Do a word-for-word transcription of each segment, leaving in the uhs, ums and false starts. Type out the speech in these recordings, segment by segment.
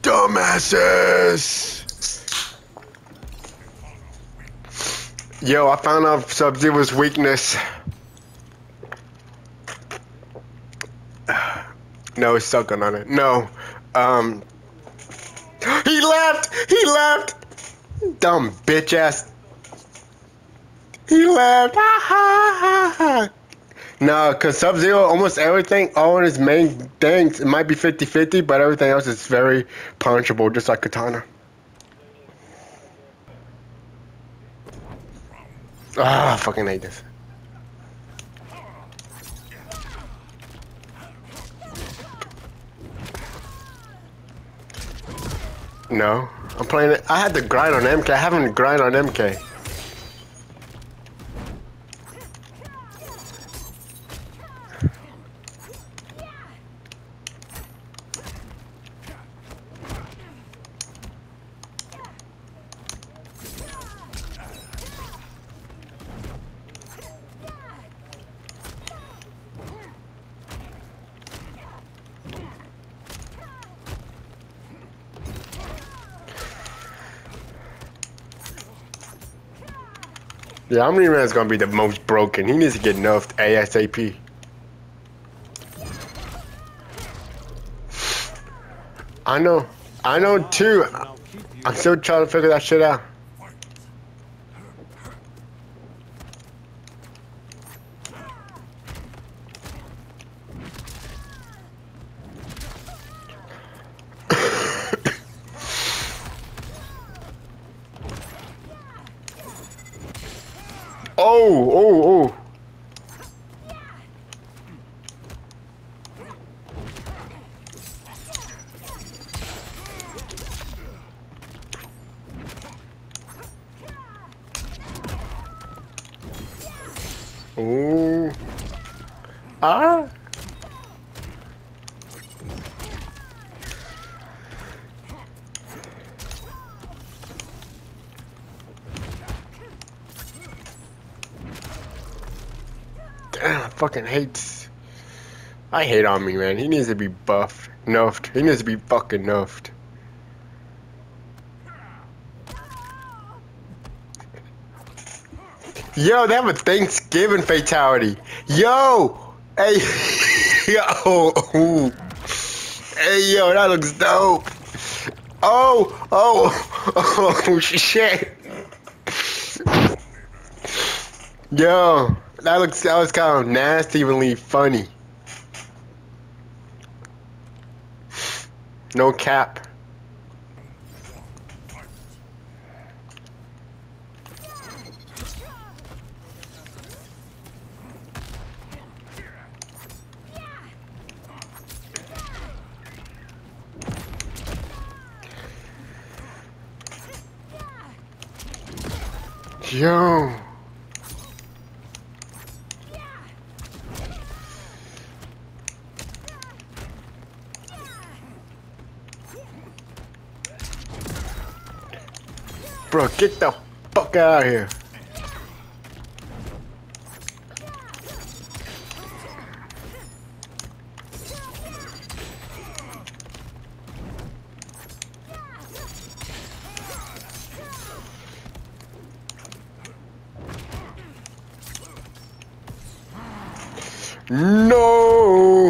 Dumbasses! Yo, I found out Sub-Zero's weakness. No, he's sucking on it. No. Um. He left! He left! Dumb bitch ass. He left. Ha ha ha ha. No, because Sub-Zero, almost everything, all his main things, it might be fifty fifty, but everything else is very punchable, just like Katana. Ah, I fucking hate this. No, I'm playing it. I had to grind on M K. I haven't grind on M K. Yeah, Omni Man's gonna be the most broken. He needs to get nerfed ASAP. I know. I know too. I'm still trying to figure that shit out. Oh, oh, oh. Ooh. Ah. Damn, I fucking hate. I hate Omni Man. He needs to be buffed, nerfed. He needs to be fucking nerfed. Yo, they have a Thanksgiving fatality. Yo, hey, yo, ooh. Hey, yo, that looks dope. Oh, oh, oh, shit. Yo, that looks, that was kind of nasty, funny. No cap. Yo. Bro, get the fuck out of here. No.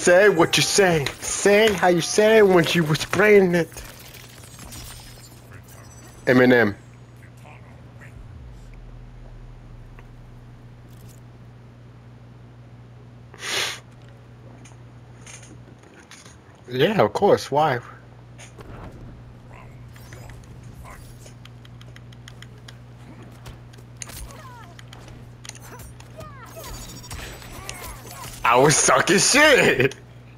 Say what you say. Say how you say it when you were spraying it. Eminem. Yeah, of course. Why? I was sucking shit.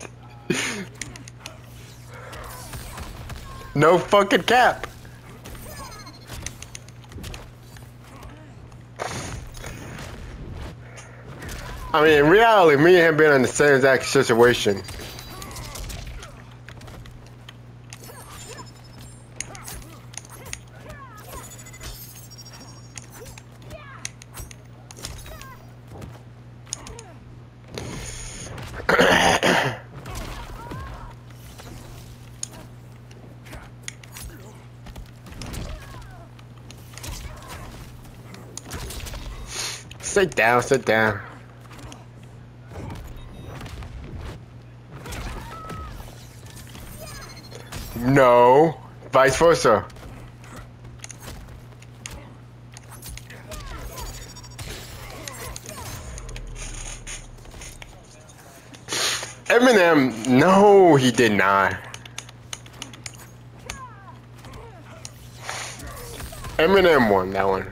No fucking cap. I mean, in reality, me and him been in the same exact situation. Sit down, sit down. No, vice versa. Eminem, no, he did not. Eminem won that one.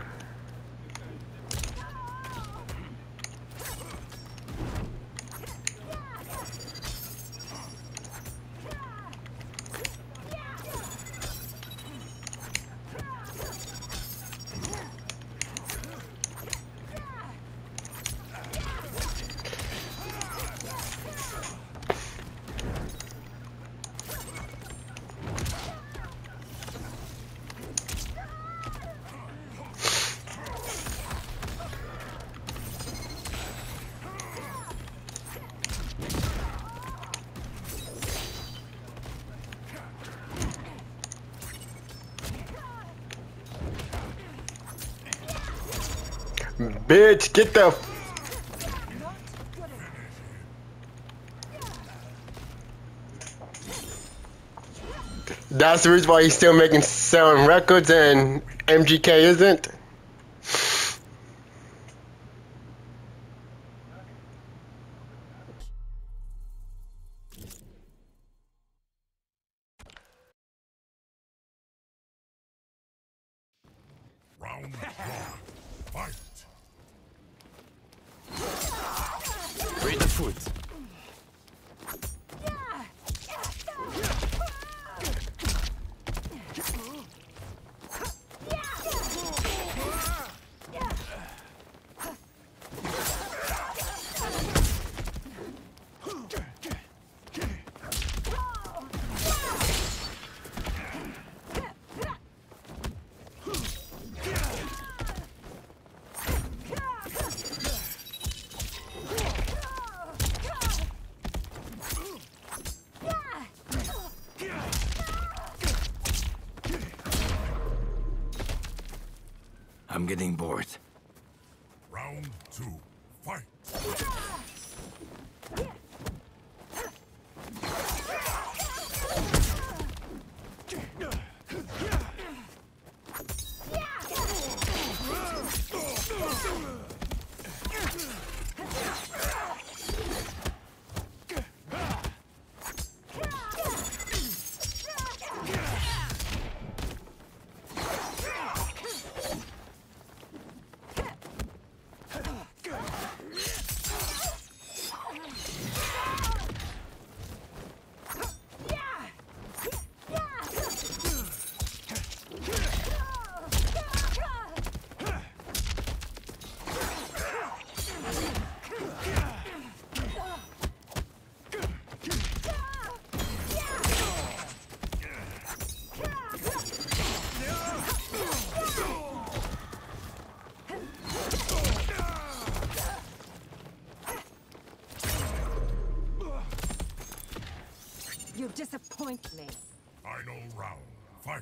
Bitch, get the f That's the reason why he's still making selling records and M G K isn't. Round one, fight. Read the foot. I'm getting bored. Round two, fight. You disappoint me. Final round, fight.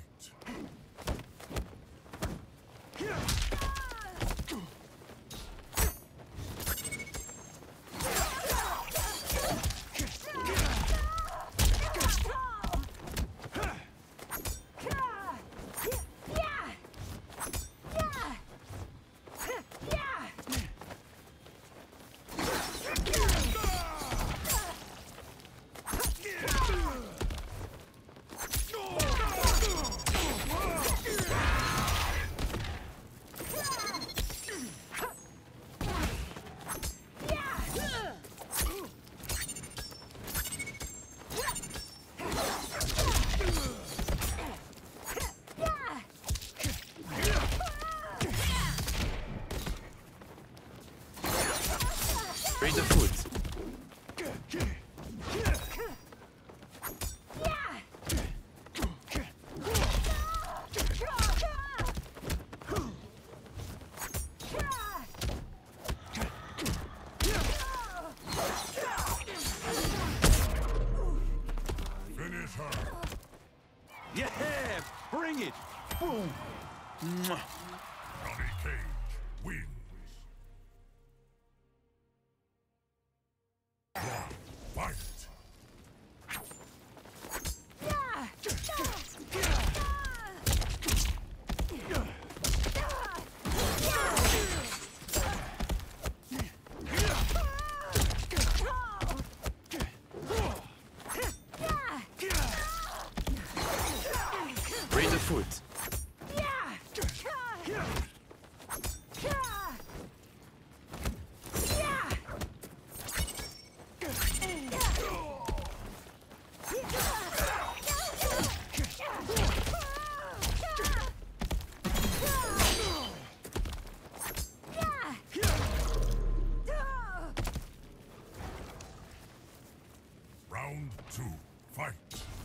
Finish her. Yeah, bring it. Boom. Mwah. Johnny Cage wins. One, fight. Raise the foot. Round two, fight.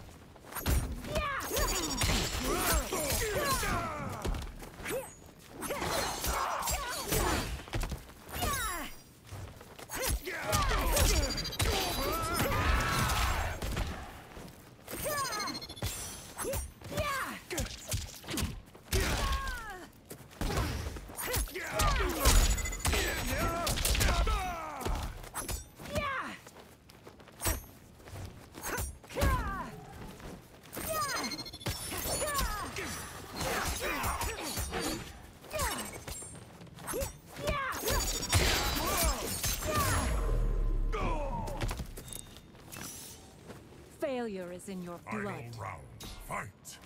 Failure is in your Final blood. round, fight.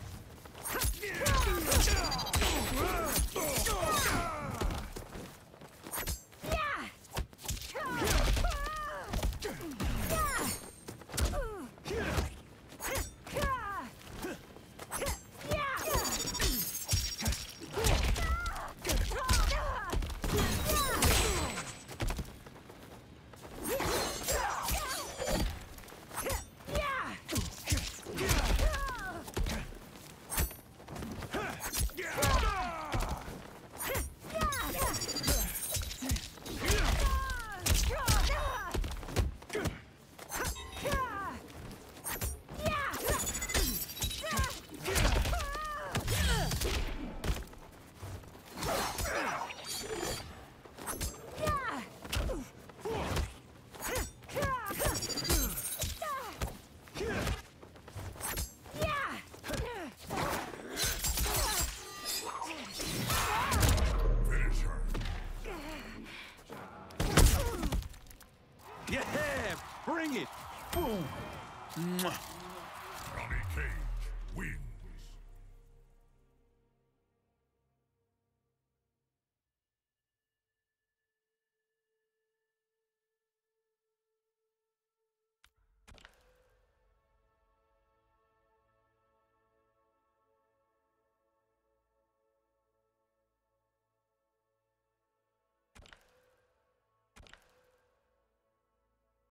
Finish her. Yeah, bring it. Boom. Mwah. Johnny Cage wins.